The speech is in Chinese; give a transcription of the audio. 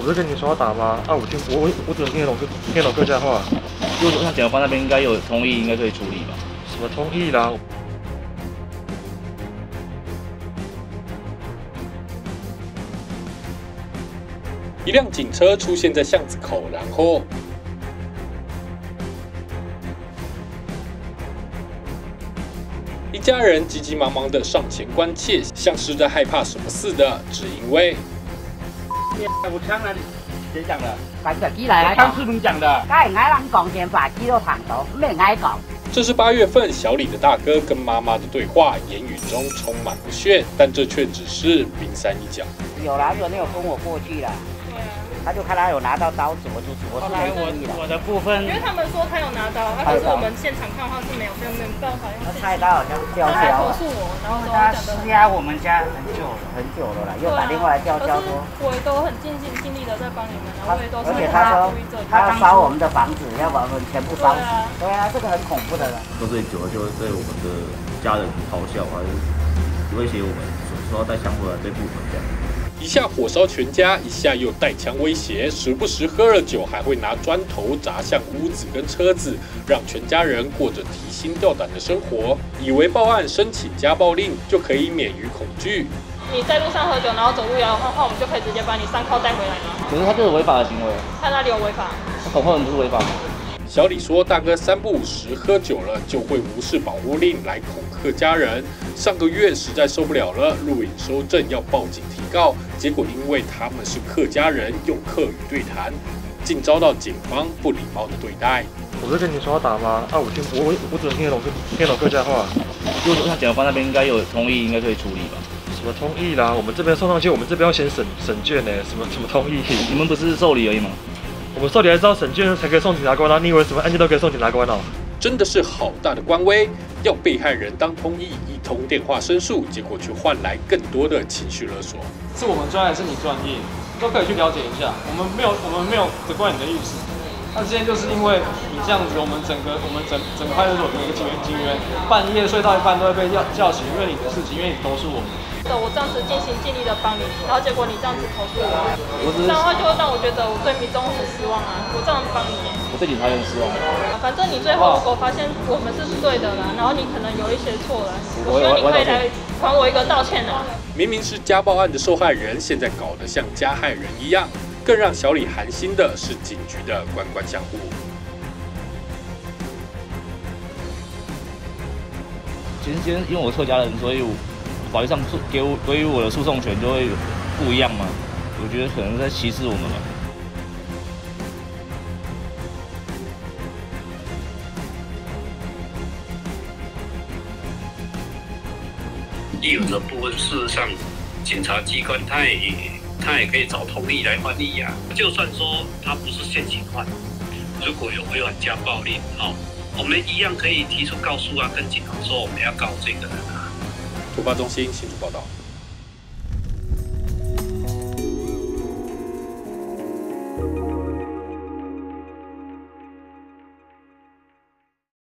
不是跟你说要打吗？啊，我只能听得懂客家话。 如果像检察官那边应该有同意，应该可以处理吧？ 什么同意啦？ 一辆警车出现在巷子口，然后一家人急急忙忙的上前关切，像是在害怕什么似的，只因为有枪啊！谁讲的？ 反正起来枪是你讲的。 该爱人讲电话，记录躺头，免爱讲。 这是8月份小李的大哥跟妈妈的对话，言语中充满不屑，但这却只是冰山一角。 有啦，有没有跟我过去啦？他就看他有拿到刀子，我是没注意的。 我的部分， 因为他们说他有拿刀，可是我们现场看的话是没有办法用。 他菜刀好像掉他来销了。 投诉我，然后他施压我们家很久了啦，又打电话来叫说。 我也都很尽心尽力的在帮你们，然后我也都是。 而且他说他要烧我们的房子，要把我们全部烧死。对啊，这个很恐怖的了。 喝醉酒了就会对我们的家人咆哮，还是威胁我们，说要带枪回来对付我们这样。 一下火烧全家，一下又带枪威胁，时不时喝了酒还会拿砖头砸向屋子跟车子，让全家人过着提心吊胆的生活，以为报案申请家暴令就可以免于恐惧。 你在路上喝酒，然后走路摇摇晃晃，我们就可以直接把你3铐带回来吗？ 可是他这是违法的行为。 他哪里有违法？ 恐吓人不是违法吗？ 小李说，大哥3不5时喝酒了，就会无视保护令来恐吓家人。上个月实在受不了了，录影收证要报警提告，结果因为他们是客家人，用客语对谈，竟遭到警方不礼貌的对待。 我不是跟你说要打吗？啊，我只能听得懂客家话。 如果像检察官那边应该有同意，应该可以处理吧？ 什么同意啦？我们这边送上去，我们这边要先审卷呢。什么同意？ 你们不是受理而已吗？ 我们受理还是要审卷才可以送检察官啊？你以为什么案件都可以送检察官哦？ 真的是好大的官威，要被害人当通译，一通电话申诉，结果却换来更多的情绪勒索。 是我们专业还是你专业，都可以去了解一下。我们没有责怪你的意思。那今天就是因为你这样子，我们整个派出所的一个警员半夜睡到一半都会被叫醒，因为你的事情，因为你投诉我们。 我这样子尽心尽力的帮你，然后结果你这样子投诉我，这样的话就会让我觉得我对民众很失望啊！我这样帮你， 我对警察也很失望。 反正你最后如果发现我们是对的啦，然后你可能有一些错了，我希望你可以来还我一个道歉啊！ 明明是家暴案的受害人，现在搞得像加害人一样。更让小李寒心的是警局的官官相护。 其实因为我是客家人，所以法律上给予我的诉讼权就会不一样嘛。我觉得可能在歧视我们吧。 译文的部分，事实上，检察机关他也可以找通译来翻译啊。就算说他不是现行犯，如果有违反家暴令，我们一样可以提出告诉啊，跟警方说我们要告这个人啊。 突发中心新竹报道。